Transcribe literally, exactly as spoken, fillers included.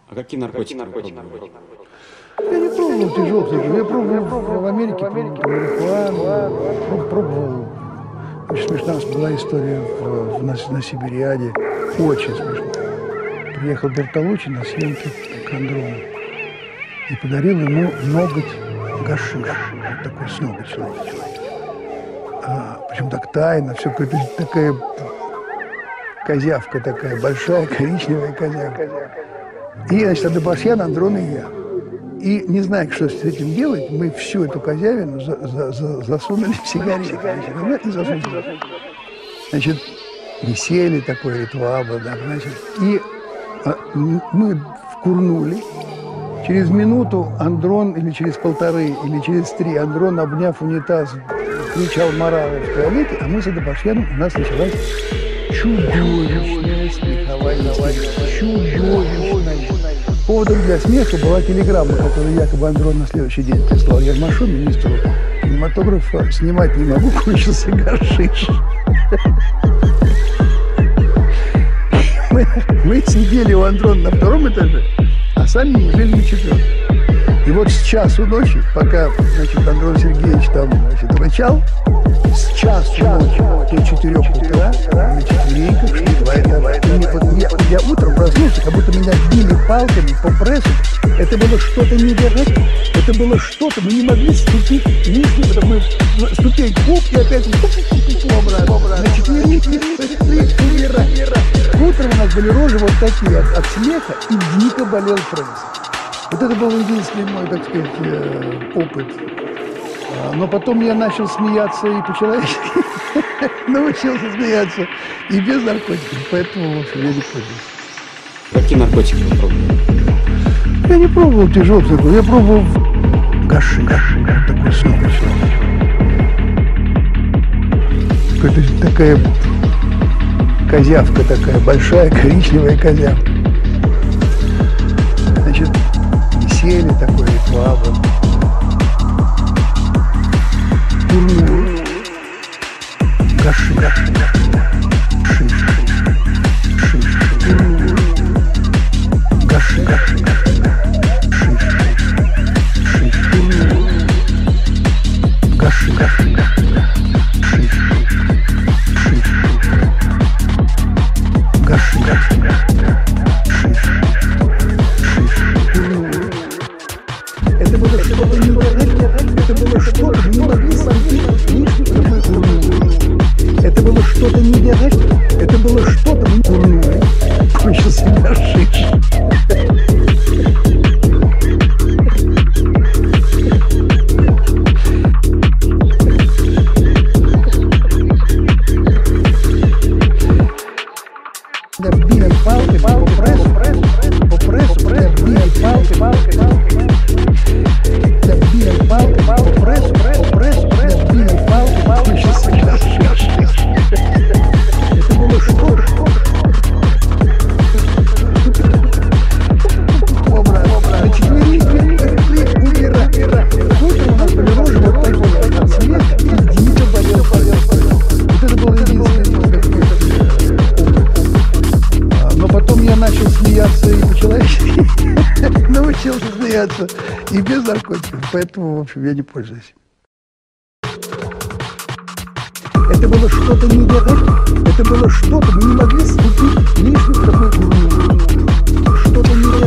А какие наркотики? наркотики? Я не пробовал тяжелых, я пробовал в Америке, марихуану, пробовал. Очень смешная была история в, в, на, на Сибириаде, очень смешная. Приехал Бертолуччи на съемки к Андрону и подарил ему ноготь гашиш, вот такой с ноготь. А, причем так тайно, все какая-то такая козявка такая, большая коричневая козявка. И, значит, Адабасьян, Андрон и я. И не зная, что с этим делать, мы всю эту козявину за, за, за, засунули в сигареты. Значит, и засунули. Значит, веселье такое, ритуал, да, значит. И а, мы вкурнули. Через минуту Андрон, или через полторы, или через три, Андрон, обняв унитаз, кричал моралы в туалете, а мы с Адабасьяном, у нас началась чудовищная смеховая чудовищная. Поводом для смеха была телеграмма, которую якобы Андрон на следующий день прислал Ермашу, министру кинематографа. Снимать не могу, кончился гашиш. Мы, мы сидели у Андрона на втором этаже, а сами не жили на четвертом. И вот с часу ночи, пока, значит, Андрон Сергеевич там, значит, рычал, с часу ночи до четырех утра на четвереньках шли два этажа. Я, я утром проснулся, как будто меня били палками по прессу. Это было что-то невероятное. Это было что-то, мы не могли ступить вниз, потому мы ступень куб и опять обратно. На четвереньках утром у нас были рожи вот такие от, от смеха, и дико болел пресс. Вот это был единственный мой, так сказать, опыт. Но потом я начал смеяться и по-человечески научился смеяться и без наркотиков, поэтому, в общем, я не пользуюсь. Какие наркотики вы пробовали? Я не пробовал тяжелых наркотиков, я пробовал гашиш, вот такой снова. Какая-то такая козявка такая, большая коричневая козявка. Значит, веселье такое, ритуал. Гашиш, шиш, шиш, гашиш, шиш, шиш, гашиш, шиш, шиш, гашиш, шиш, шиш. Это было что-то невероятное, это было что-то, мы не могли это было что-то невероятное, это было что-то, мы курнули, кончился гашиш. Били палкой по прессу, по прессу, били палкой, палкой, били палкой по прессу, по прессу, били палкой, палкой, кончился гашиш. Это было что-то. На четвереньках умирать. Утром у нас были рожи вот такие от смеха, и дико болел. Вот это было единственное, так сказать. Но потом я начал смеяться и по-человечески научился смеяться и без наркотиков, поэтому, в общем, я не пользуюсь. Это было что-то невероятное, это было что-то, мы не могли ступить лишних такой уровень. Что-то невероятное.